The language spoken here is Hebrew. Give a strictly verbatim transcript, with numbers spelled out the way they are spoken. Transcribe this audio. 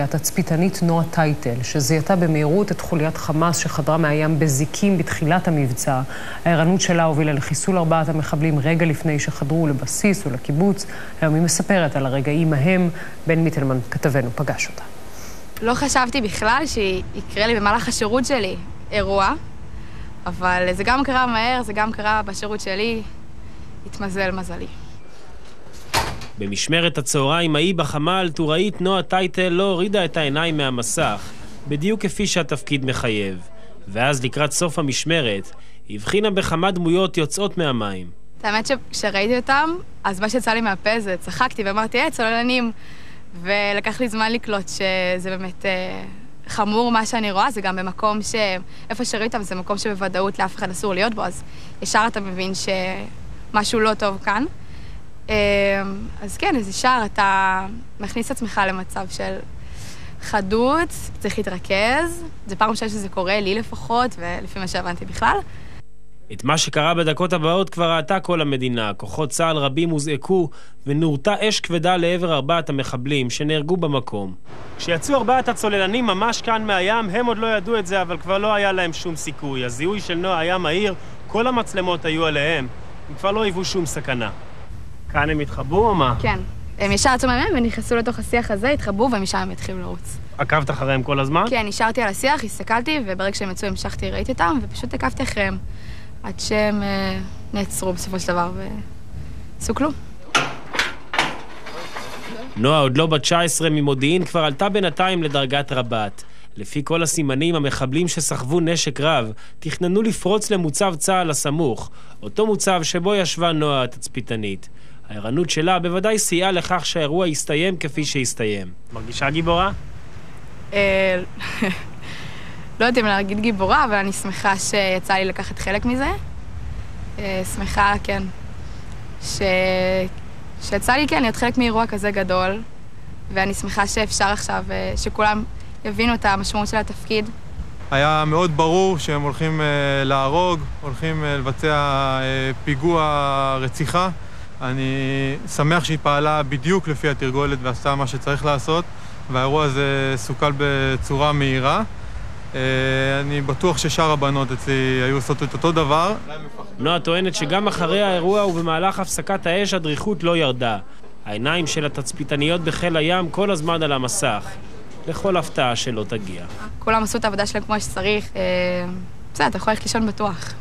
התצפיתנית נועה טייטל, שזיהתה במהירות את חוליית חמאס שחדרה מהים בזיקים בתחילת המבצע. הערנות שלה הובילה לחיסול ארבעת המחבלים רגע לפני שחדרו לבסיס ולקיבוץ. היום היא מספרת על הרגעים ההם. בן מיטלמן כתבנו פגש אותה. לא חשבתי בכלל שיקרה לי במהלך השירות שלי אירוע, אבל זה גם קרה מהר, זה גם קרה בשירות שלי. התמזל מזלי. במשמרת הצהריים ההיא בחמ"ל, טוראית נועה טייטל לא הורידה את העיניים מהמסך, בדיוק כפי שהתפקיד מחייב. ואז לקראת סוף המשמרת, הבחינה בכמה דמויות יוצאות מהמים. האמת שכשראיתי אותם, אז מה שיצא לי מהפה זה צחקתי ואמרתי, אה, צוללנים. ולקח לי זמן לקלוט שזה באמת אה, חמור מה שאני רואה, זה גם במקום שאיפה שראיתי אותם זה מקום שבוודאות לאף אחד אסור להיות בו, אז ישר אתה מבין שמשהו לא טוב כאן. אז כן, אז ישר אתה מכניס עצמך למצב של חדות, צריך להתרכז. זה פעם ראשונה שזה קורה לי לפחות, ולפי מה שהבנתי בכלל. את מה שקרה בדקות הבאות כבר ראתה כל המדינה. כוחות צה"ל רבים הוזעקו ונורתה אש כבדה לעבר ארבעת המחבלים שנהרגו במקום. כשיצאו ארבעת הצוללנים ממש כאן מהים, הם עוד לא ידעו את זה, אבל כבר לא היה להם שום סיכוי. הזיהוי של נועה היה מהיר, כל המצלמות היו עליהם, הם כבר לא היוו שום סכנה. כאן הם התחבאו או מה? כן. הם ישר יצאו מהם ונכנסו לתוך השיח הזה, התחבאו ומשם הם התחילו לרוץ. עקבת אחריהם כל הזמן? כן, נשארתי על השיח, הסתכלתי, וברגע שהם יצאו המשכתי, ראיתי אותם, ופשוט עקבתי אחריהם. עד שהם אה, נעצרו בסופו של דבר וסוכלו. נועה עוד לא בת תשע עשרה ממודיעין, כבר עלתה בינתיים לדרגת רבת. לפי כל הסימנים, המחבלים שסחבו נשק רב תכננו לפרוץ למוצב צה"ל הסמוך, אותו מוצב שבו ישבה נועה התצפיתנית. הערנות שלה בוודאי סייעה לכך שהאירוע יסתיים כפי שהסתיים. מרגישה גיבורה? אה... לא יודעת אם להגיד גיבורה, אבל אני שמחה שיצא לי לקחת חלק מזה. שמחה, כן, ש... שיצא לי, כן, להיות חלק מאירוע כזה גדול, ואני שמחה שאפשר עכשיו, שכולם יבינו את המשמעות של התפקיד. היה מאוד ברור שהם הולכים להרוג, הולכים לבצע פיגוע רציחה. אני שמח שהיא פעלה בדיוק לפי התרגולת ועשתה מה שצריך לעשות, והאירוע הזה סוכל בצורה מהירה. אני בטוח ששאר הבנות אצלי היו עושות את אותו דבר. נועה טוענת שגם אחרי האירוע ובמהלך הפסקת האש הדריכות לא ירדה. העיניים של התצפיתניות בחיל הים כל הזמן על המסך, לכל הפתעה שלא תגיע. כולם עשו את העבודה שלהם כמו שצריך. בסדר, אתה יכול ללכת לישון בטוח.